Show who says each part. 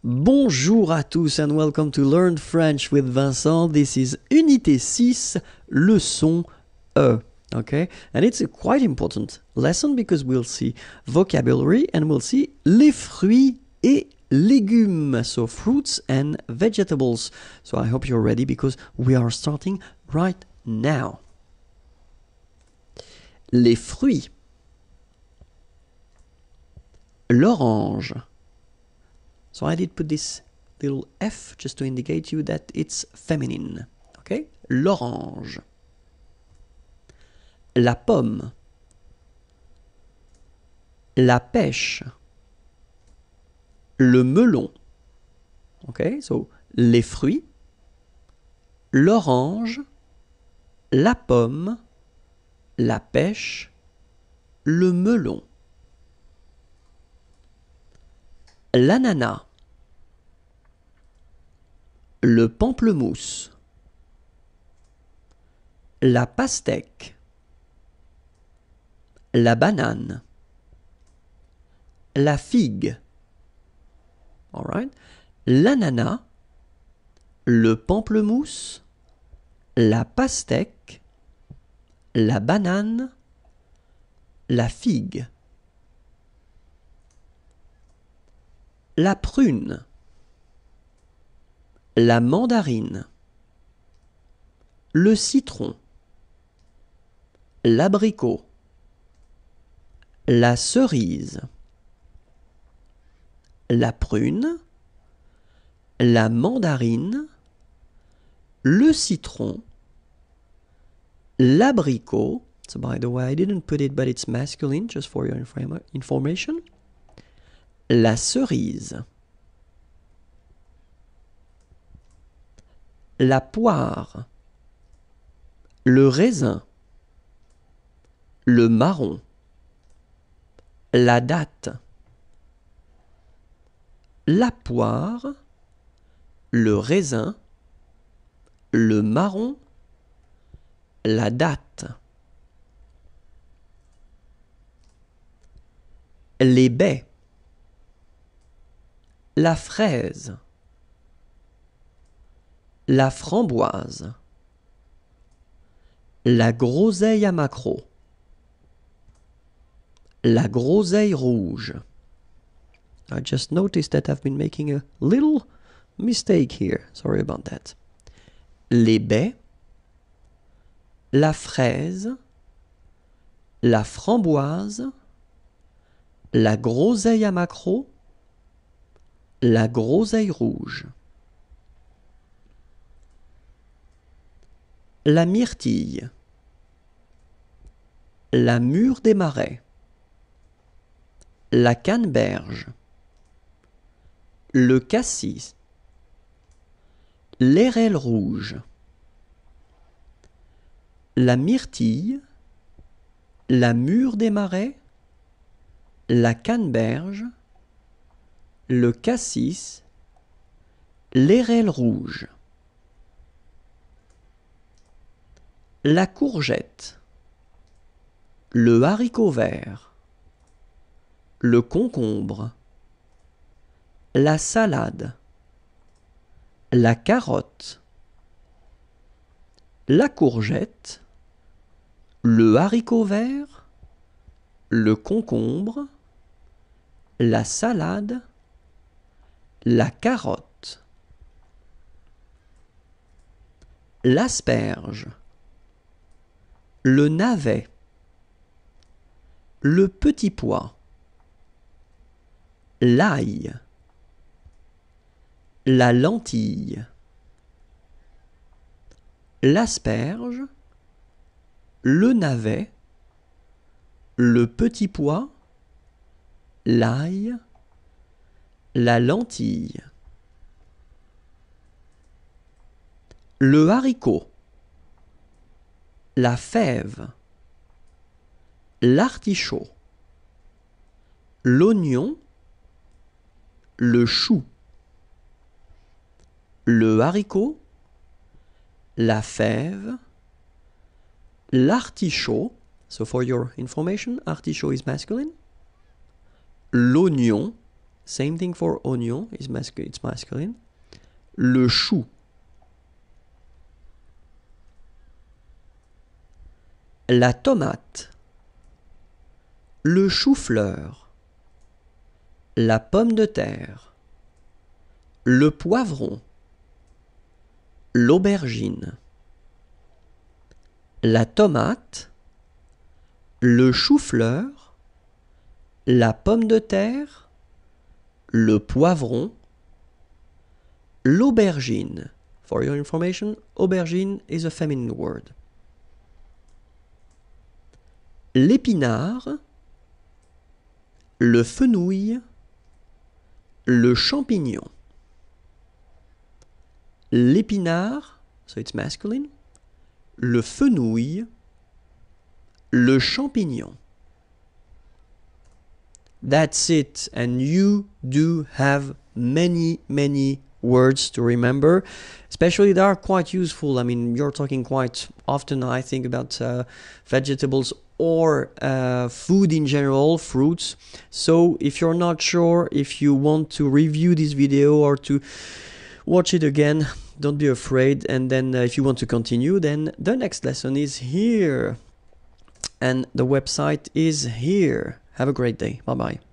Speaker 1: Bonjour à tous and welcome to Learn French with Vincent. This is Unité 6, leçon E. Okay, and it's a quite important lesson because we'll see vocabulary and we'll see les fruits et légumes, so fruits and vegetables. So I hope you're ready because we are starting right now. Les fruits. L'orange. So I did put this little F just to indicate you that it's feminine. Okay? L'orange. La pomme. La pêche. Le melon. Okay? So, les fruits. L'orange. La pomme. La pêche. Le melon. L'ananas. Le pamplemousse. La pastèque. La banane. La figue. All right. L'ananas. Le pamplemousse. La pastèque. La banane. La figue. La prune. La mandarine. Le citron. L'abricot. La cerise. La prune. La mandarine. Le citron. L'abricot. So by the way, I didn't put it, but it's masculine, just for your information. La cerise. La poire. Le raisin. Le marron. La date. La poire. Le raisin. Le marron. La date. Les baies. La fraise. La framboise. La groseille à maquereau. La groseille rouge. I just noticed that I've been making a little mistake here. Sorry about that. Les baies. La fraise. La framboise. La groseille à maquereau. La groseille rouge. La myrtille. La mûre des marais. La canneberge. Le cassis. L'airelle rouge. La myrtille. La mûre des marais. La canneberge. Le cassis. L'airelle rouge. La courgette. Le haricot vert. Le concombre. La salade. La carotte. La courgette. Le haricot vert. Le concombre. La salade. La carotte. L'asperge. Le navet. Le petit pois. L'ail. La lentille. L'asperge. Le navet. Le petit pois. L'ail. La lentille. Le haricot. La fève. L'artichaut. L'oignon. Le chou. Le haricot. La fève. L'artichaut. So for your information, artichaut is masculine. L'oignon. Same thing for oignon, it's masculine. Le chou. La tomate. Le chou-fleur. La pomme de terre. Le poivron. L'aubergine. La tomate. Le chou-fleur. La pomme de terre. Le poivron. L'aubergine. For your information, aubergine is a feminine word. L'épinard. Le fenouil. Le champignon. L'épinard, so it's masculine. Le fenouil. Le champignon. That's it, and you do have many words to remember. Especially they are quite useful. I mean, you're talking quite often, I think, about vegetables or food in general, fruits. So if you're not sure, if you want to review this video or to watch it again, don't be afraid. And then if you want to continue, then the next lesson is here. And the website is here. Have a great day. Bye-bye.